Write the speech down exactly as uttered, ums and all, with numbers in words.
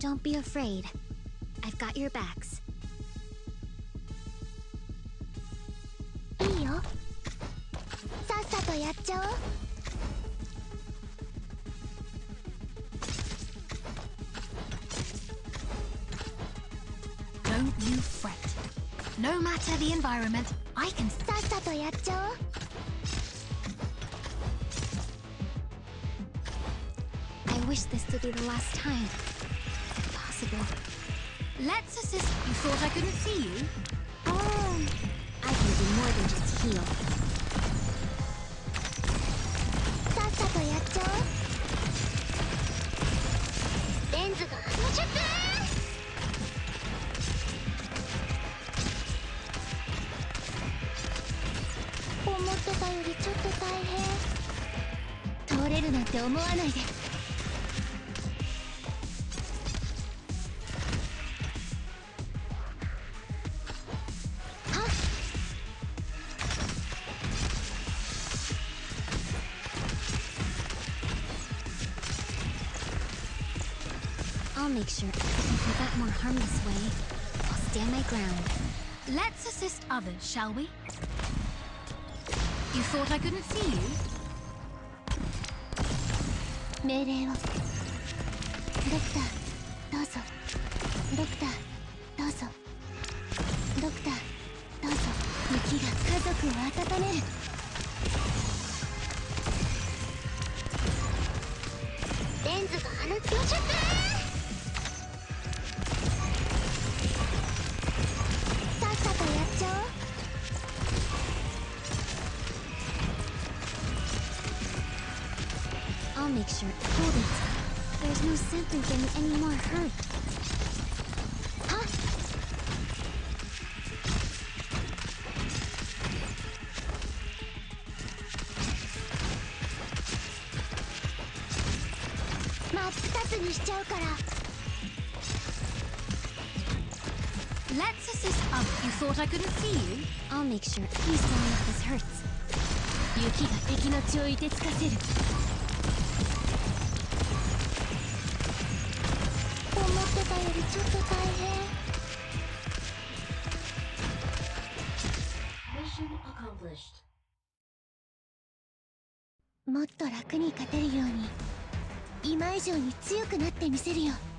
Don't be afraid. I've got your backs. いいよ。さっさとやっちゃおう。 Don't you fret. No matter the environment, I can... さっさとやっちゃおう。 I wish this to be the last time. If possible. Let's assist... You thought I couldn't see you? Oh, I can do more than just heal. さっさとやっちゃおう。レンズが無着。思ってたよりちょっと大変。通れるなんて思わないで。はっ。 I'll make sure I can prevent more harm this way. I'll stand my ground. Let's assist others, shall we? You thought I couldn't see you? 命令を。ドクター、どうぞ。ドクター、どうぞ。ドクター、どうぞ。雪が家族を温める。レンズが放つ。無着。さっさとやっちゃおう。 I'll make sure. Hold it. There's no sense in getting any more hurt. Huh? 真っ二つにしちゃうから。 Let's assist others. You thought I couldn't see you? I'll make sure. Please tell me if this hurts. 雪が敵の血を凍てつかせる。思ってたよりちょっと大変。もっと楽に勝てるように今以上に強くなってみせるよ。